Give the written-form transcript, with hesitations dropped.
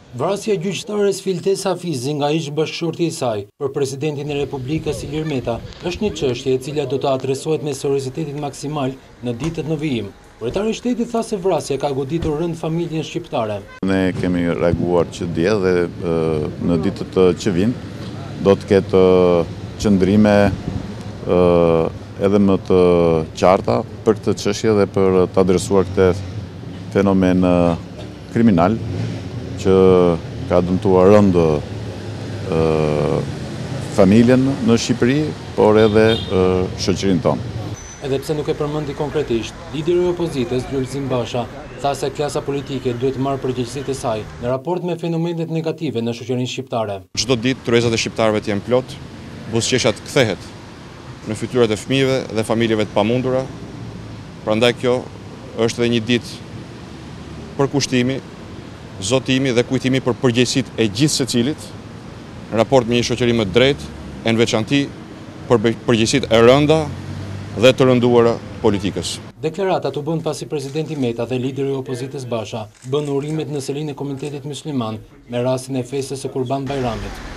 Vrasja e gjyqtares Filtes Hafizi nga ish bashkëshorti i saj për presidentin e Republikës Ilir Meta është një çështje e cila do të adresohet me seriozitetin maksimal në ditët në vijim. Kryetari i shtetit tha se vrasja ka goditur rënd familjen shqiptare. Ne kemi reaguar që dje dhe në ditët që vijnë do të ketë qëndrime edhe më të qarta për këtë çështje dhe për të adresuar këtë fenomen kriminal që ka dëmtuar rënd familjen në Shqipëri, por edhe shoqërinë tonë. Edhe pse nuk e përmendi konkretisht, lideri i opozitës Lulzim Basha tha se klasa politike duhet të marrë përgjegjësitë e saj në raport me fenomenet negative në shoqërinë shqiptare. Çdo ditë tryezat e shqiptarëve të jenë plot, buzëqeshat kthehet në fytyrat e fëmijëve dhe familjeve të pamundura. Prandaj kjo është edhe një ditë përkushtimi, zotimi dhe kujtimi për përgjegjësitë e gjithë secilit në raport me një shoqëri më të drejtë, e në veçanti për përgjegjësitë e rënda dhe të rënduara politikës. Deklaratat u bën pasi presidenti Meta dhe lideri i opozitës Basha bën urimet në selinë e Komunitetit Mysliman me rastin e festës së Kurban Bajramit.